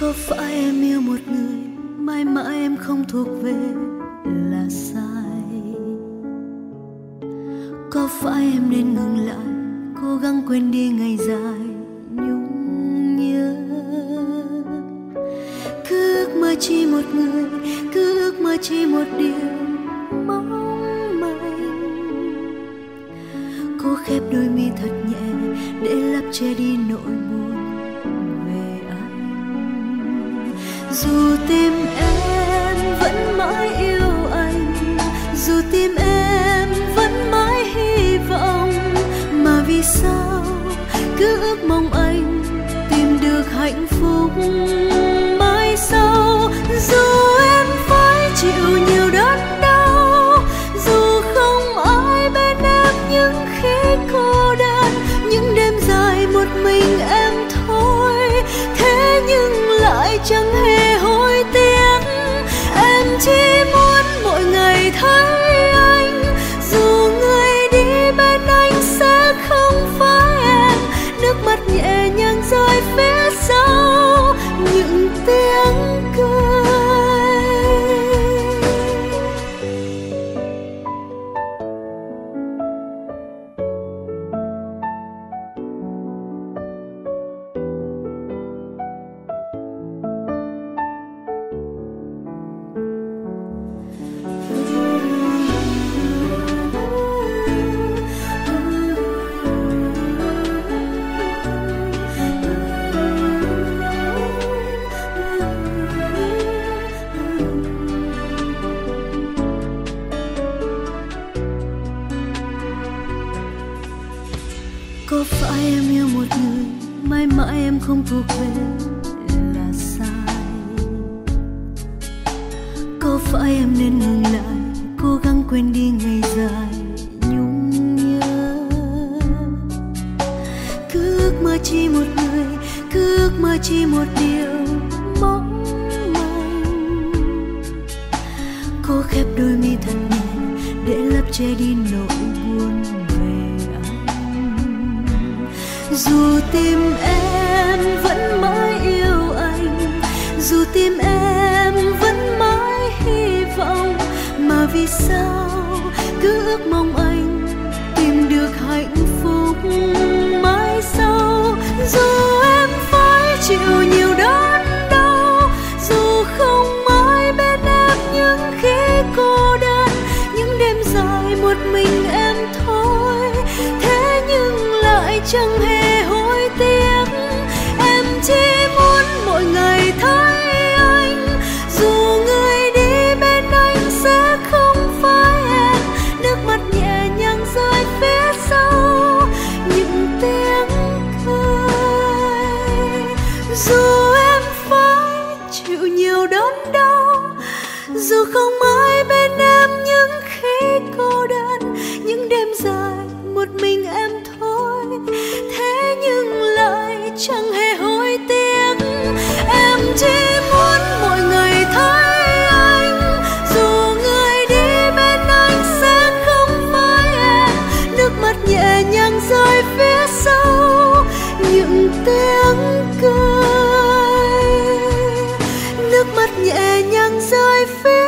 Có phải em yêu một người mãi mãi em không thuộc về là sai? Có phải em nên ngừng lại, cố gắng quên đi ngày dài nhung nhớ? Cứ ước mơ chỉ một người, cứ ước mơ chỉ một điều mong manh. Cố khép đôi mi thật nhẹ để lấp che đi nỗi buồn về anh. Dù tim em vẫn mãi yêu anh, dù tim em vẫn mãi hy vọng, mà vì sao cứ ước mong anh tìm được hạnh phúc mai sau. Dù em phải chịu nhiều đớn đau, dù không ai bên em những khi cô đơn, những đêm dài một mình em thôi, thế nhưng lại chẳng hề hối tiếc. Em chỉ muốn mỗi ngày thấy anh, dù người đi bên anh sẽ không phải em. Nước mắt nhẹ nhàng rơi phía sau những tiếng cười. Có phải em yêu một người mãi mãi em không thuộc về là sai? Có phải em nên ngừng lại, cố gắng quên đi ngày dài nhung nhớ? Cứ ước mơ chỉ một người, cứ ước mơ chỉ một điều mong manh. Cố khép đôi mi thật nhẹ để lấp che đi nỗi buồn về anh. Dù tim em vẫn mãi yêu anh, dù tim em vẫn mãi hy vọng, mà vì sao cứ ước mong anh tìm được hạnh phúc mai sau. Dù em phải chịu nhiều đớn đau, dù không ai bên em những khi cô đơn, những đêm dài một mình em thôi, thế nhưng lại chẳng hề hối tiếc. Em chỉ muốn mỗi ngày thấy anh, dù người đi bên anh sẽ không phải em. Nước mắt nhẹ nhàng rơi phía sau những tiếng cười. Dù em phải chịu nhiều đớn đau, dù không ai bên em những khi cô đơn, những đêm dài một mình em thôi, thế nhưng lại chẳng hề hối tiếc. Em chỉ muốn mỗi ngày thấy anh, dù người đi bên anh sẽ không phải em. Nước mắt nhẹ nhàng rơi phía sau những tiếng cười. Nước mắt nhẹ nhàng rơi phía